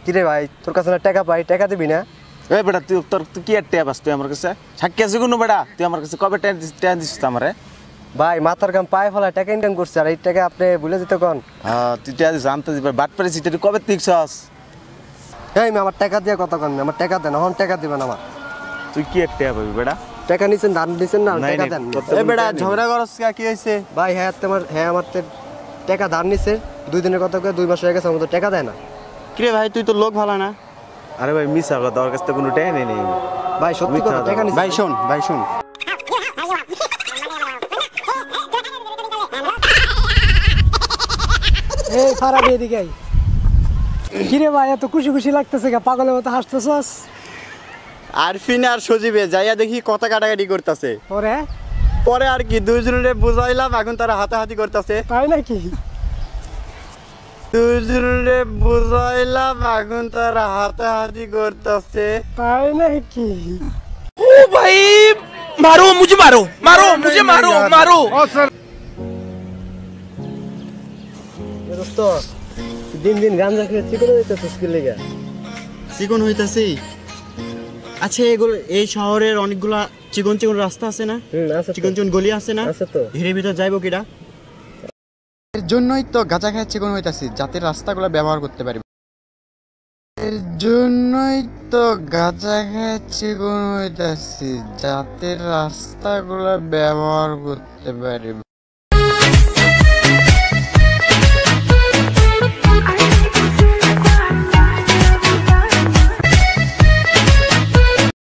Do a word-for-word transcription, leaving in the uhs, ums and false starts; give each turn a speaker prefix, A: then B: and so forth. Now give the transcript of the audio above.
A: কিরে ভাই তোর কাছে না টাকা পাই, টাকা দিবি না?
B: এ বেটা তুই তোর তুই কি আর টেয়া পাস তুই আমার কাছে? সাক্ষী আছে কোনো বেটা? তুই আমার কাছে কবে টেয়া দিস টেয়া দিস তো আমারে?
A: ভাই মাথার গাম পায়ে ফেলায় টাকা ইনকাম করছে, আর এই টাকা আপনি ভুলে যেতে কোন?
B: হ্যাঁ তুই টেয়া দিস আনতে দিস বাট পেরেছি তুই কবে দেখছস?
A: এই আমি আমার টাকা দিয়ে কত কন, আমার টাকা দেন, এখন টাকা দিবেন আমার।
B: তুই কি আর টেয়া পাবি বেটা?
A: টাকা নিছেন, ধান নিছেন না, টাকা দেন।
B: এ বেটা ঝগড়া করছ কি হইছে?
A: ভাই হ্যাঁ তোমার হ্যাঁ আমার টাকা ধার নিছে, দুই দিনের কথা করে দুই মাস হয়ে গেছে, আমার তো টাকা দেয় না।
C: কিরে ভাই তুই তো লোক ভালো না।
B: আরে ভাই মিছা কথা, ওর কাছে তো কোনো টেয়া নেই নেই
A: ভাই সত্যি কথা, টাকা নিছে।
C: ভাই শোন ভাই শোন
D: এই ফারাবি এদিকে আই। কিরে ভাই এত খুশি খুশি লাগতেছে, পাগলের মতো হাসতেছস?
C: আরফিন আর সজীবে যাইয়া দেখি কথা কাটাকাটি করতেছে।
D: পরে
C: পরে আর কি দুইজনে বুঝাইলাম, এখন তারা হাতাহাতি করতেছে।
D: তাই নাকি?
C: দুইজনে বুঝাইলাম, এখন তারা হাতাহাতি করতেছে।
D: তাই নাকি?
E: ओ भाई मारो मुझे मारो मारो मुझे मारो मारो
A: দোস্ত দিন দিন গাঞ্জা খেয়ে চিকন হইতেছিস কি লেগা?
C: চিকন হইতাছি? আচ্ছা এগুলো এই শহরের অনেকগুলা চিকন চিকন রাস্তা আছে না?
A: হুম আছে তো।
C: চিকন চিকন গলি আছে না?
A: আছে তো।
C: এর ভিতর যাইবো কিরা? এর জন্যই তো গাঁজা খায় চিকন হইতাছি, যাতে রাস্তাগুলো ব্যবহার করতে পারি। এর জন্যই তো গাঁজা খায় চিকন হইতাছি, যাতে রাস্তাগুলো ব্যবহার করতে পারি